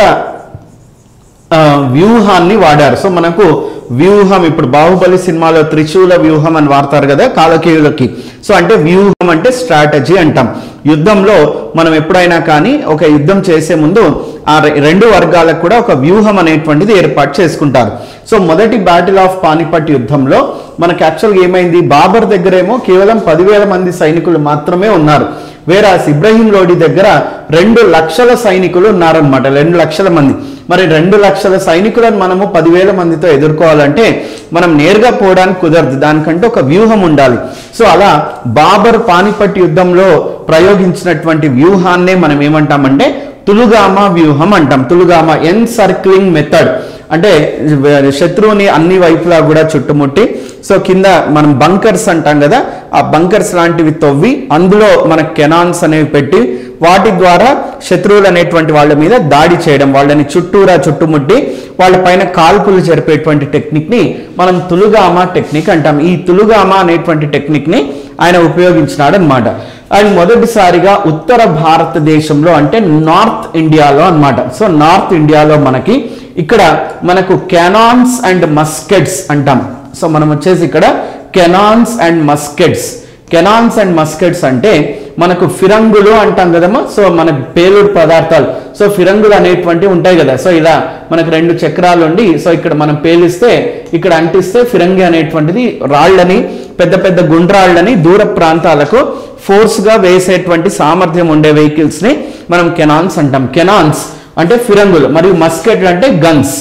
వ్యూహాన్ని వాడారు. సో మనకు వ్యూహం ఇప్పుడు బాహుబలి సినిమాలో త్రిశూల వ్యూహం అని వాడతారు కదా కాలకేయులకి. సో అంటే వ్యూహం అంటే స్ట్రాటజీ అంటాం. యుద్ధంలో మనం ఎప్పుడైనా కానీ ఒక యుద్ధం చేసే ముందు ఆ రెండు వర్గాలకు కూడా ఒక వ్యూహం అనేటువంటిది ఏర్పాటు చేసుకుంటారు. సో మొదటి బ్యాటిల్ ఆఫ్ పానిపట్ యుద్ధంలో మనకి యాక్చువల్గా ఏమైంది, బాబర్ దగ్గరేమో కేవలం పదివేల మంది సైనికులు మాత్రమే ఉన్నారు, వేరే ఇబ్రహీం లోడి దగ్గర రెండు లక్షల సైనికులు ఉన్నారనమాట, రెండు లక్షల మంది. మరి రెండు లక్షల సైనికులను మనము పదివేల మందితో ఎదుర్కోవాలంటే మనం నేరుగా పోవడానికి కుదరదు, దానికంటే ఒక వ్యూహం ఉండాలి. సో అలా బాబర్ పానిపట్ యుద్ధంలో ప్రయోగించినటువంటి వ్యూహాన్నే మనం ఏమంటామంటే తులుగామా వ్యూహం అంటాం. తులుగామా ఎన్ సర్క్లింగ్ మెథడ్ అంటే శత్రువుని అన్ని వైపులా కూడా చుట్టుముట్టి సో కింద మనం బంకర్స్ అంటాం కదా, ఆ బంకర్స్ లాంటివి తవ్వి అందులో మన కెనాన్స్ అనేవి పెట్టి వాటి ద్వారా శత్రువులు అనేటువంటి వాళ్ళ మీద దాడి చేయడం, వాళ్ళని చుట్టూరా చుట్టుముట్టి వాళ్ళ పైన కాల్పులు జరిపేటువంటి టెక్నిక్ ని మనం తులుగామా టెక్నిక్ అంటాం. ఈ తులుగామా అనేటువంటి టెక్నిక్ ని ఆయన ఉపయోగించినాడు అనమాట. ఆయన మొదటిసారిగా ఉత్తర భారతదేశంలో అంటే నార్త్ ఇండియాలో అన్నమాట. సో నార్త్ ఇండియాలో మనకి ఇక్కడ మనకు కెనాన్స్ అండ్ మస్కెట్స్ అంటాం. సో మనం వచ్చేసి ఇక్కడ cannons and muskets cannons and muskets అంటే మనకు ఫిరంగులు అంటాం కదమ్మా. సో మనకు పేలుడు పదార్థాలు, సో ఫిరంగులు అనేటువంటివి ఉంటాయి కదా. సో ఇలా మనకు రెండు చక్రాలు ఉండి సో ఇక్కడ మనం పేలిస్తే ఇక్కడ అంటిస్తే ఫిరంగి అనేటువంటిది రాళ్లని పెద్ద పెద్ద గుండ్రాళ్ళని దూర ప్రాంతాలకు ఫోర్స్ గా వేసేటువంటి సామర్థ్యం ఉండే వెహికల్స్ ని మనం కెనాన్స్ అంటాం. కెనాన్స్ అంటే ఫిరంగులు మరియు మస్కెట్ అంటే గన్స్,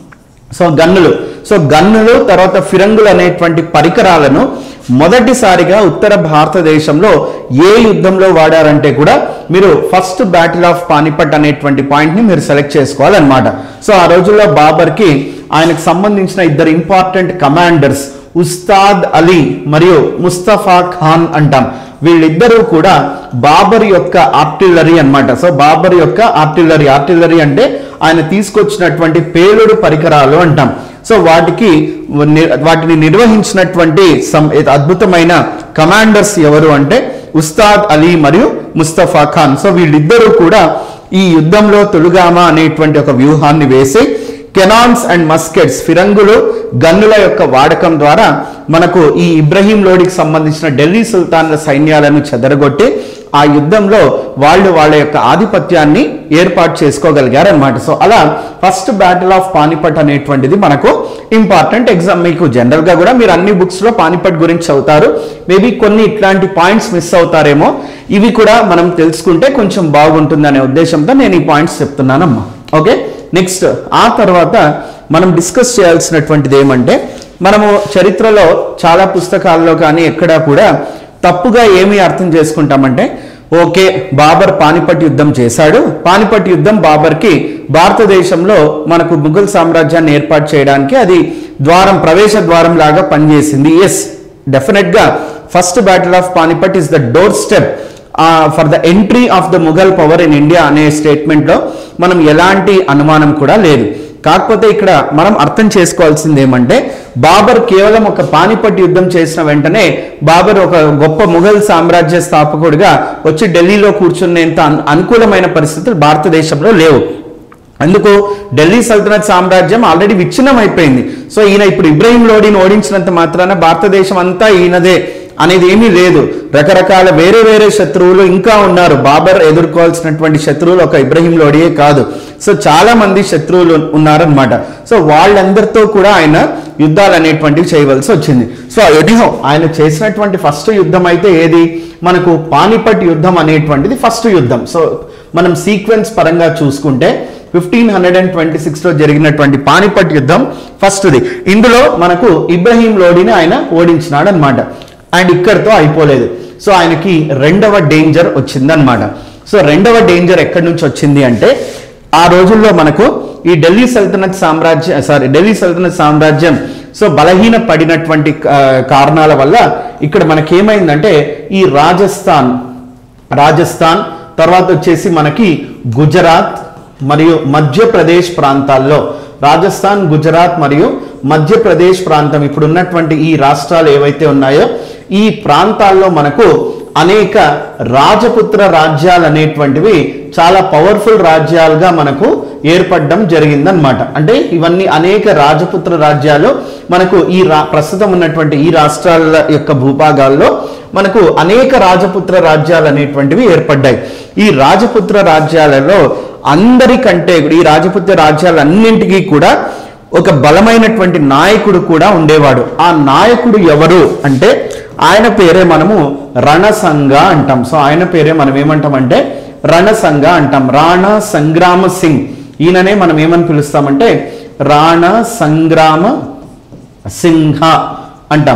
సో గన్నులు. సో గన్నులు తర్వాత ఫిరంగులు అనేటువంటి పరికరాలను మొదటిసారిగా ఉత్తర భారతదేశంలో ఏ యుద్ధంలో వాడారంటే కూడా మీరు ఫస్ట్ బ్యాటిల్ ఆఫ్ పానిపట్ అనేటువంటి పాయింట్ ని మీరు సెలెక్ట్ చేసుకోవాలన్నమాట. సో ఆ రోజుల్లో బాబర్కి ఆయనకు సంబంధించిన ఇద్దరు ఇంపార్టెంట్ కమాండర్స్ ఉస్తాద్ అలీ మరియు ముస్తఫా ఖాన్ అంటాం. వీళ్ళిద్దరూ కూడా బాబర్ యొక్క ఆర్టిల్లరీ అన్నమాట. సో బాబర్ యొక్క ఆర్టిల్లరీ ఆర్టిల్లరీ అంటే ఆయన తీసుకొచ్చినటువంటి పేలుడు పరికరాలు అంటాం. సో వాటికి వాటిని నిర్వహించినటువంటి అద్భుతమైన కమాండర్స్ ఎవరు అంటే ఉస్తాద్ అలీ మరియు ముస్తఫా ఖాన్. సో వీళ్ళిద్దరూ కూడా ఈ యుద్ధంలో తులుగామా అనేటువంటి ఒక వ్యూహాన్ని వేసి కెనాన్స్ అండ్ మస్కెట్స్ ఫిరంగులు గన్నుల యొక్క వాడకం ద్వారా మనకు ఈ ఇబ్రహీం లోడికి సంబంధించిన ఢిల్లీ సుల్తాన్ల సైన్యాలను చెదరగొట్టి ఆ యుద్ధంలో వాళ్ళు వాళ్ళ యొక్క ఆధిపత్యాన్ని ఏర్పాటు చేసుకోగలిగారు అనమాట. సో అలా ఫస్ట్ బ్యాటిల్ ఆఫ్ పానిపట్ అనేటువంటిది మనకు ఇంపార్టెంట్ ఎగ్జామ్. మీకు జనరల్ గా కూడా మీరు అన్ని బుక్స్ లో పానిపట్ గురించి చదువుతారు, మేబీ కొన్ని ఇట్లాంటి పాయింట్స్ మిస్ అవుతారేమో, ఇవి కూడా మనం తెలుసుకుంటే కొంచెం బాగుంటుందనే ఉద్దేశంతో నేను ఈ పాయింట్స్ చెప్తున్నానమ్మా. ఓకే, నెక్స్ట్ ఆ తర్వాత మనం డిస్కస్ చేయాల్సినటువంటిది ఏమంటే మనము చరిత్రలో చాలా పుస్తకాల్లో కానీ ఎక్కడా కూడా తప్పుగా ఏమి అర్థం చేసుకుంటామంటే ఓకే బాబర్ పానిపట్ యుద్ధం చేశాడు, పానిపట్ యుద్ధం బాబర్కి భారతదేశంలో మనకు ముఘల్ సామ్రాజ్యాన్ని ఏర్పాటు చేయడానికి అది ద్వారం ప్రవేశ ద్వారం లాగా పనిచేసింది. ఎస్, డెఫినెట్ గా first battle of Panipat is the doorstep for the entry of the Mughal power in India అనే స్టేట్మెంట్ లో మనం ఎలాంటి అనుమానం కూడా లేదు. కాకపోతే ఇక్కడ మనం అర్థం చేసుకోవాల్సింది ఏమంటే బాబర్ కేవలం ఒక పానిపట్ యుద్ధం చేసిన వెంటనే బాబర్ ఒక గొప్ప ముఘల్ సామ్రాజ్య స్థాపకుడిగా వచ్చి ఢిల్లీలో కూర్చునేంత అనుకూలమైన పరిస్థితులు భారతదేశంలో లేవు. అందుకు ఢిల్లీ సల్తనత్ సామ్రాజ్యం ఆల్రెడీ విచ్ఛిన్నం అయిపోయింది. సో ఈయన ఇప్పుడు ఇబ్రహీం లోడిని ఓడించినంత మాత్రాన భారతదేశం అంతా ఈయనదే అనేది ఏమీ లేదు. రకరకాల వేరే వేరే శత్రువులు ఇంకా ఉన్నారు. బాబర్ ఎదుర్కోవాల్సినటువంటి శత్రువులు ఒక ఇబ్రహీం లోడియే కాదు, సో చాలా మంది శత్రువులు ఉన్నారనమాట. సో వాళ్ళందరితో కూడా ఆయన యుద్ధాలు అనేటువంటివి చేయవలసి వచ్చింది. సో ఎనిహో ఆయన చేసినటువంటి ఫస్ట్ యుద్ధం అయితే ఏది మనకు పానిపట్ యుద్ధం అనేటువంటిది ఫస్ట్ యుద్ధం. సో మనం సీక్వెన్స్ పరంగా చూసుకుంటే fifteen hundred and twenty six లో జరిగినటువంటి పానిపట్ యుద్ధం ఫస్ట్ది. ఇందులో మనకు ఇబ్రహీం లోడిని ఆయన ఓడించినాడు అనమాట. అండ్ ఇక్కడితో అయిపోలేదు. సో ఆయనకి రెండవ డేంజర్ వచ్చిందనమాట. సో రెండవ డేంజర్ ఎక్కడి నుంచి వచ్చింది అంటే, ఆ రోజుల్లో మనకు ఈ ఢిల్లీ సల్తనత్ సామ్రాజ్యం సారీ ఢిల్లీ సల్తనత్ సామ్రాజ్యం సో బలహీన పడినటువంటి కారణాల వల్ల ఇక్కడ మనకేమైందంటే ఈ రాజస్థాన్ రాజస్థాన్ తర్వాత వచ్చేసి మనకి గుజరాత్ మరియు మధ్యప్రదేశ్ ప్రాంతాల్లో, రాజస్థాన్, గుజరాత్ మరియు మధ్యప్రదేశ్ ప్రాంతం ఇప్పుడు ఉన్నటువంటి ఈ రాష్ట్రాలు ఏవైతే ఉన్నాయో ఈ ప్రాంతాల్లో మనకు అనేక రాజపుత్ర రాజ్యాలు అనేటువంటివి చాలా పవర్ఫుల్ రాజ్యాలుగా మనకు ఏర్పడడం జరిగిందనమాట. అంటే ఇవన్నీ అనేక రాజపుత్ర రాజ్యాలు మనకు ఈ రా ప్రస్తుతం ఉన్నటువంటి ఈ రాష్ట్రాల యొక్క భూభాగాల్లో మనకు అనేక రాజపుత్ర రాజ్యాలు అనేటువంటివి ఏర్పడ్డాయి. ఈ రాజపుత్ర రాజ్యాలలో అందరికంటే ఈ రాజపుత్ర రాజ్యాలన్నింటికీ కూడా ఒక బలమైనటువంటి నాయకుడు కూడా ఉండేవాడు. ఆ నాయకుడు ఎవరు అంటే ఆయన పేరే మనము రణసంగ అంటాం. సో ఆయన పేరే మనం ఏమంటామంటే రణసంగ అంటాం. రాణా సంగ్రామ సింగ్, ఈయననే మనం ఏమని పిలుస్తామంటే రాణా సంగ్రామ సింహ అంటాం.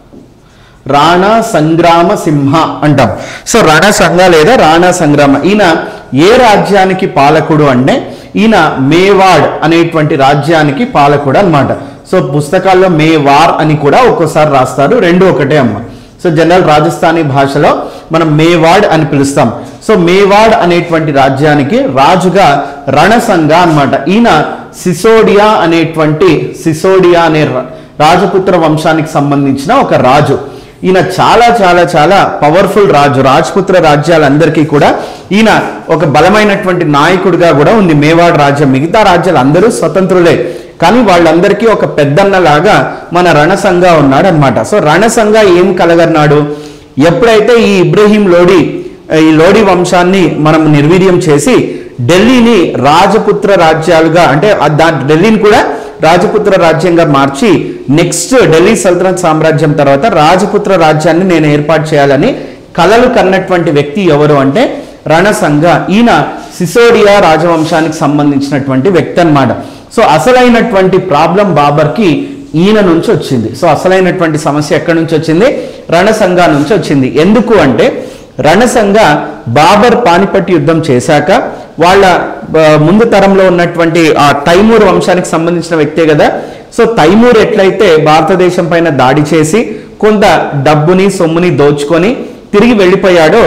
రాణా సంగ్రామ సింహ అంటాం. సో రణసంగ లేదా రాణా సంగ్రామ, ఈయన ఏ రాజ్యానికి పాలకుడు అంటే ఈయన మేవాడ్ అనేటువంటి రాజ్యానికి పాలకుడు అన్నమాట. సో పుస్తకాల్లో మేవార్ అని కూడా ఒక్కోసారి రాస్తారు, రెండు ఒకటే అమ్మ. సో జనరల్ రాజస్థానీ భాషలో మనం మేవాడ్ అని పిలుస్తాం. సో మేవాడ్ అనేటువంటి రాజ్యానికి రాజుగా రణసంగ అన్నమాట. ఈయన సిసోడియా అనేటువంటి సిసోడియా అనే రాజపుత్ర వంశానికి సంబంధించిన ఒక రాజు. ఈయన చాలా చాలా చాలా పవర్ఫుల్ రాజు. రాజపుత్ర రాజ్యాలందరికీ కూడా ఈయన ఒక బలమైనటువంటి నాయకుడిగా కూడా ఉంది మేవాడ్ రాజ్యం. మిగతా రాజ్యాలు అందరూ స్వతంత్రులే, కానీ వాళ్ళందరికీ ఒక పెద్దన్నలాగా మన రణసంగ ఉన్నాడు అనమాట. సో రణసంగ ఏం కలగన్నాడు, ఎప్పుడైతే ఈ ఇబ్రహీం లోడి ఈ లోడి వంశాన్ని మనం నిర్వీర్యం చేసి ఢిల్లీని రాజపుత్ర రాజ్యాలుగా అంటే ఢిల్లీని కూడా రాజపుత్ర రాజ్యంగా మార్చి నెక్స్ట్ ఢిల్లీ సల్తనత్ సామ్రాజ్యం తర్వాత రాజపుత్ర రాజ్యాన్ని నేను ఏర్పాటు చేయాలని కలలు కన్నటువంటి వ్యక్తి ఎవరు అంటే రణసంగ. ఈయన సిసోడియా రాజవంశానికి సంబంధించినటువంటి వ్యక్తి అన్నమాట. సో అసలైనటువంటి ప్రాబ్లం బాబర్కి ఈయన నుంచి వచ్చింది. సో అసలైనటువంటి సమస్య ఎక్కడి నుంచి వచ్చింది, రణసంగ నుంచి వచ్చింది. ఎందుకు అంటే రణసంగ బాబర్ పానిపట్ యుద్ధం చేశాక వాళ్ళ ముందు తరంలో ఉన్నటువంటి ఆ తైమూర్ వంశానికి సంబంధించిన వ్యక్తే కదా. సో తైమూర్ ఎట్లయితే భారతదేశం పైన దాడి చేసి కొంత డబ్బుని సొమ్ముని దోచుకొని తిరిగి వెళ్ళిపోయాడో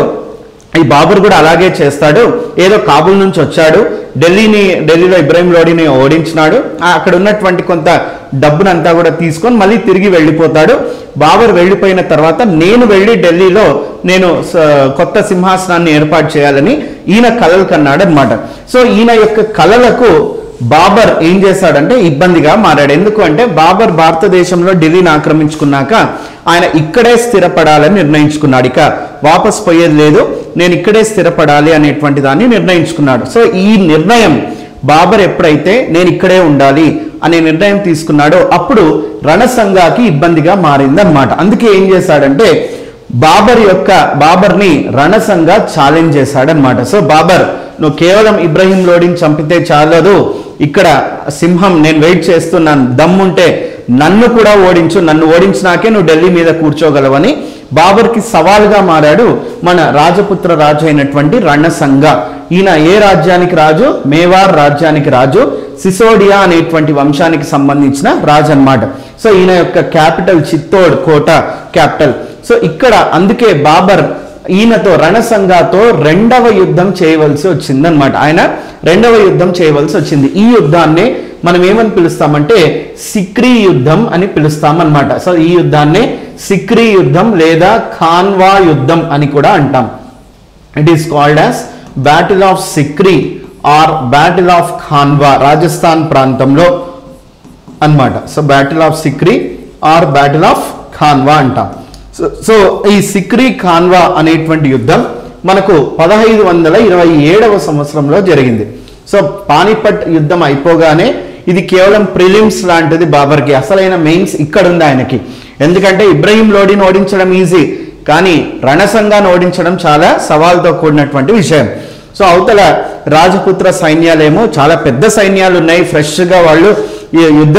ఈ బాబర్ కూడా అలాగే చేస్తాడు. ఏదో కాబూల్ నుంచి వచ్చాడు, ఢిల్లీని ఢిల్లీలో ఇబ్రహీం లోడిని ఓడించినాడు, అక్కడ ఉన్నటువంటి కొంత డబ్బునంతా కూడా తీసుకొని మళ్ళీ తిరిగి వెళ్ళిపోతాడు. బాబర్ వెళ్ళిపోయిన తర్వాత నేను వెళ్ళి ఢిల్లీలో నేను కొత్త సింహాసనాన్ని ఏర్పాటు చేయాలని ఈయన కలలు కన్నాడు అనమాట. సో ఈయన యొక్క కలలకు బాబర్ ఏం చేశాడంటే ఇబ్బందిగా మారాడు. ఎందుకు అంటే బాబర్ భారతదేశంలో ఢిల్లీని ఆక్రమించుకున్నాక ఆయన ఇక్కడే స్థిరపడాలని నిర్ణయించుకున్నాడు. ఇక వాపస్ పోయేది లేదు, నేను ఇక్కడే స్థిరపడాలి అనేటువంటి దాన్ని నిర్ణయించుకున్నాడు. సో ఈ నిర్ణయం బాబర్ ఎప్పుడైతే నేను ఇక్కడే ఉండాలి అనే నిర్ణయం తీసుకున్నాడో అప్పుడు రణసంగాకి ఇబ్బందిగా మారిందన్నమాట. అందుకే ఏం చేశాడంటే బాబర్ యొక్క బాబర్ని రణసంగ ఛాలెంజ్ చేశాడనమాట. సో బాబర్, నువ్వు కేవలం ఇబ్రహీం లోడిని చంపితే చాలదు, ఇక్కడ సింహం నేను వెయిట్ చేస్తున్నాను, దమ్ముంటే నన్ను కూడా ఓడించు, నన్ను ఓడించినాకే నువ్వు ఢిల్లీ మీద కూర్చోగలవని బాబర్కి సవాల్గా మారాడు మన రాజపుత్ర రాజు అయినటువంటి రణసంగ. ఈయన ఏ రాజ్యానికి రాజు, మేవార్ రాజ్యానికి రాజు, సిసోడియా అనేటువంటి వంశానికి సంబంధించిన రాజు అన్నమాట. సో ఈయన యొక్క క్యాపిటల్ చిత్తోడ్ కోట క్యాపిటల్. సో ఇక్కడ అందుకే బాబర్ ఈయనతో రణసంగాతో రెండవ యుద్ధం చేయవలసి వచ్చిందనమాట. ఆయన రెండవ యుద్ధం చేయవలసి వచ్చింది. ఈ యుద్ధాన్ని మనం ఏమని పిలుస్తామంటే సిక్రీ యుద్ధం అని పిలుస్తామన్నమాట. సో ఈ యుద్ధాన్ని సిక్రీ యుద్ధం లేదా ఖాన్వా యుద్ధం అని కూడా అంటాం. It is called as battle of Sikri or battle of Khanwa, Rajasthan ప్రాంతంలో అన్నమాట. So battle of Sikri or battle of Khanwa అంటాం. సో సో ఈ సిక్రీ ఖాన్వా అనేటువంటి యుద్ధం మనకు పదహైదు వందల ఇరవై ఏడవ సంవత్సరంలో జరిగింది. సో పానిపట్ యుద్ధం అయిపోగానే ఇది కేవలం ప్రిలిమ్స్ లాంటిది బాబర్కి, అసలైన మెయిన్స్ ఇక్కడ ఉంది ఆయనకి. ఎందుకంటే ఇబ్రహీం లోడిని ఓడించడం ఈజీ, కానీ రణసంగాను ఓడించడం చాలా సవాల్తో కూడినటువంటి విషయం. సో సో అవతల రాజపుత్ర సైన్యాలేమో చాలా పెద్ద సైన్యాలు ఉన్నాయి, ఫ్రెష్గా వాళ్ళు యుద్ధ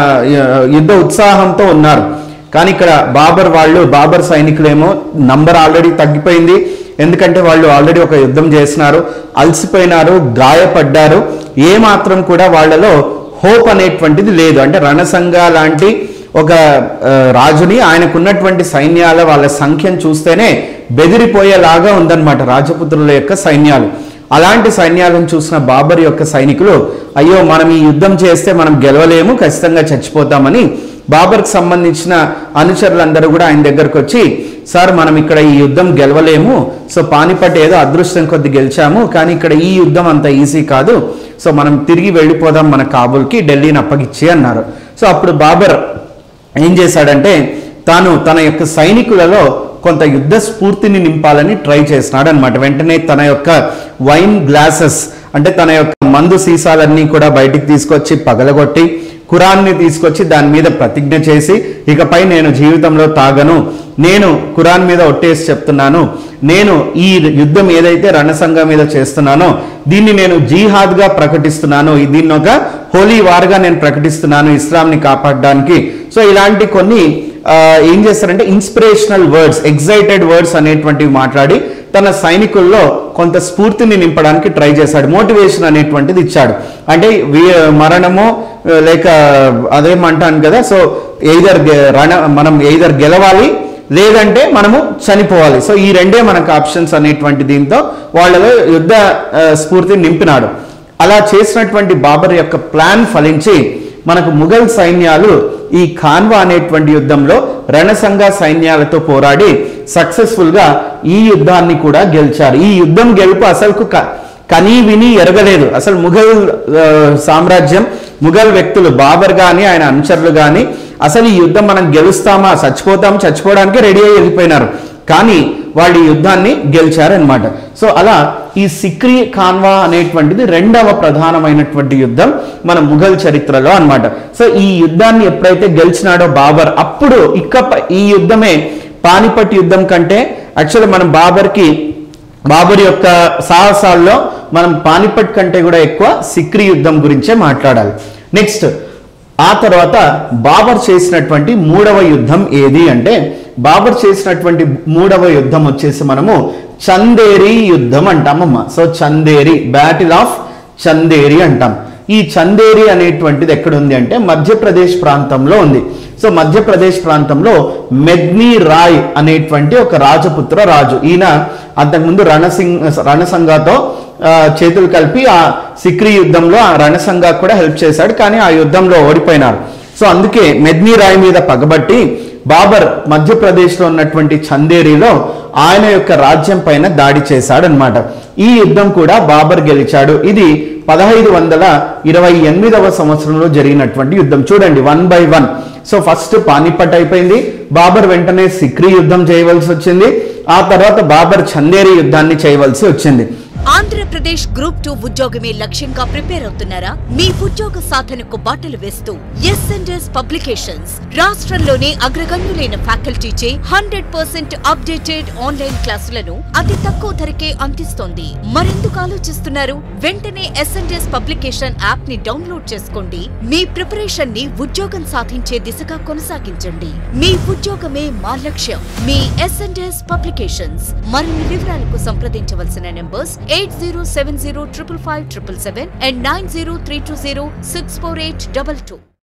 యుద్ధ ఉత్సాహంతో ఉన్నారు. కానీ ఇక్కడ బాబర్ వాళ్ళు బాబర్ సైనికులేమో నంబర్ ఆల్రెడీ తగ్గిపోయింది, ఎందుకంటే వాళ్ళు ఆల్రెడీ ఒక యుద్ధం చేసినారు, అలసిపోయినారు, గాయపడ్డారు. ఏ మాత్రం కూడా వాళ్ళలో హోప్ అనేటువంటిది లేదు. అంటే రణసంగ లాంటి ఒక రాజుని ఆయనకున్నటువంటి సైన్యాల వాళ్ళ సంఖ్యను చూస్తేనే బెదిరిపోయేలాగా ఉందన్నమాట రాజపుత్రుల యొక్క సైన్యాలు. అలాంటి సైన్యాలను చూసిన బాబర్ యొక్క సైనికులు అయ్యో మనం ఈ యుద్ధం చేస్తే మనం గెలవలేము, ఖచ్చితంగా చచ్చిపోతామని బాబర్కి సంబంధించిన అనుచరులందరూ కూడా ఆయన దగ్గరకు వచ్చి, సార్ మనం ఇక్కడ ఈ యుద్ధం గెలవలేము, సో పానిపట్ ఏదో అదృష్టం కొద్ది గెలిచాము, కానీ ఇక్కడ ఈ యుద్ధం అంత ఈజీ కాదు, సో మనం తిరిగి వెళ్ళిపోదాం మన కాబూల్కి, ఢిల్లీని అప్పగిచ్చి అన్నారు. సో అప్పుడు బాబర్ ఏం చేశాడంటే తాను తన యొక్క సైనికులలో కొంత యుద్ధ స్ఫూర్తిని నింపాలని ట్రై చేస్తున్నాడు అనమాట. వెంటనే తన యొక్క వైన్ గ్లాసెస్ అంటే తన యొక్క మందు సీసాలన్నీ కూడా బయటికి తీసుకొచ్చి పగలగొట్టి ఖురాన్ని తీసుకొచ్చి దాని మీద ప్రతిజ్ఞ చేసి, ఇకపై నేను జీవితంలో తాగను, నేను ఖురాన్ మీద ఒట్టేసి చెప్తున్నాను, నేను ఈ యుద్ధం ఏదైతే రణసంగ మీద చేస్తున్నానో దీన్ని నేను జీహాద్గా ప్రకటిస్తున్నాను, దీన్ని ఒక హోలీ వార్గా నేను ప్రకటిస్తున్నాను ఇస్లాంని కాపాడడానికి. సో ఇలాంటి కొన్ని ఏం చేస్తారంటే ఇన్స్పిరేషనల్ వర్డ్స్, ఎగ్జైటెడ్ వర్డ్స్ అనేటువంటివి మాట్లాడి తన సైనికుల్లో కొంత స్ఫూర్తిని నింపడానికి ట్రై చేశాడు, మోటివేషన్ అనేటువంటిది ఇచ్చాడు. అంటే మరణమో లేక అదేమంటాను కదా, సో ఎయిదర్ రణ మనం ఎయిదర్ గెలవాలి లేదంటే మనము చనిపోవాలి, సో ఈ రెండే మనకు ఆప్షన్స్ అనేటువంటి దీంతో వాళ్ళలో యుద్ధ స్ఫూర్తిని నింపినాడు. అలా చేసినటువంటి బాబర్ యొక్క ప్లాన్ ఫలించి మనకు ముఘల్ సైన్యాలు ఈ ఖాన్వా అనేటువంటి యుద్ధంలో రణసంగ సైన్యాలతో పోరాడి సక్సెస్ఫుల్ గా ఈ యుద్ధాన్ని కూడా గెలిచారు. ఈ యుద్ధం గెలుపు అసలు కనీ విని ఎరగలేదు. అసలు ముఘల్ సామ్రాజ్యం, ముఘల్ వ్యక్తులు బాబర్ గాని ఆయన అనుచరులు గాని అసలు ఈ యుద్ధం మనం గెలుస్తామా, చచ్చిపోతాం, చచ్చిపోవడానికి రెడీ అయ్యి వెళ్ళిపోయినారు, కానీ వాళ్ళు ఈ యుద్ధాన్ని గెలిచారనమాట. సో అలా ఈ సిక్రీ ఖాన్వా అనేటువంటిది రెండవ ప్రధానమైనటువంటి యుద్ధం మన ముఘల్ చరిత్రలో అన్నమాట. సో ఈ యుద్ధాన్ని ఎప్పుడైతే గెలిచినాడో బాబర్, అప్పుడు ఇక ఈ యుద్ధమే పానిపట్ యుద్ధం కంటే యాక్చువల్గా మనం బాబర్కి బాబర్ యొక్క సాహసాల్లో మనం పానిపట్ కంటే కూడా ఎక్కువ సిక్రీ యుద్ధం గురించే మాట్లాడాలి. నెక్స్ట్ ఆ తర్వాత బాబర్ చేసినటువంటి మూడవ యుద్ధం ఏది అంటే, బాబర్ చేసినటువంటి మూడవ యుద్ధం వచ్చేసి మనము చందేరి యుద్ధం అంటామమ్మ. So Chanderi, battle of Chanderi అంటాం. ఈ చందేరి అనేటువంటిది ఎక్కడుంది అంటే మధ్యప్రదేశ్ ప్రాంతంలో ఉంది. సో మధ్యప్రదేశ్ ప్రాంతంలో మెద్నీ రాయ్ అనేటువంటి ఒక రాజపుత్ర రాజు, ఈయన అంతకుముందు రణసింగ్ రణసంగతో చేతులు కలిపి ఆ సిక్రీ యుద్ధంలో ఆ రణసంగ కూడా హెల్ప్ చేశాడు, కానీ ఆ యుద్ధంలో ఓడిపోయినారు. సో అందుకే మెద్నీ రాయ్ మీద పగబట్టి బాబర్ మధ్యప్రదేశ్లో ఉన్నటువంటి చందేరిలో ఆయన యొక్క రాజ్యం పైన దాడి చేశాడు అనమాట. ఈ యుద్ధం కూడా బాబర్ గెలిచాడు. ఇది పదహైదు వందల ఇరవై ఎనిమిదవ సంవత్సరంలో జరిగినటువంటి యుద్ధం. చూడండి one by one. So first Panipat అయిపోయింది, బాబర్ వెంటనే సిక్రీ యుద్ధం చేయవలసి వచ్చింది, ఆ తర్వాత బాబర్ చందేరి యుద్ధాన్ని చేయవలసి వచ్చింది. ఆంధ్రప్రదేశ్ గ్రూప్ టూ ఉద్యోగమే లక్ష్యంగా ప్రిపేర్ అవుతున్నారా? మీ ఉద్యోగ సాధనకు బాటలు వేస్తూ ఎస్ అండ్ ఎస్ పబ్లికేషన్స్ రాష్ట్రంలోనే అగ్రగణ్యులైన ఫ్యాకల్టీచే హండ్రెడ్ పర్సెంట్ అప్డేటెడ్ ఆన్లైన్ క్లాసులను అతి తక్కువ ధరకే అందిస్తోంది. మరెందుకు ఆలోచిస్తున్నారు? వెంటనే S and S publication app ని డౌన్లోడ్ చేసుకోండి. మీ ప్రిపరేషన్ ని ఉద్యోగం సాధించే దిశగా కొనసాగించండి. మీ ఉద్యోగమే మా లక్ష్యం. మీ ఎస్ అండ్ ఎస్ పబ్లికేషన్స్. మరిన్ని వివరాలకు సంప్రదించవలసిన numbers eight zero seven zero triple five triple seven and nine zero three two zero six four eight double two.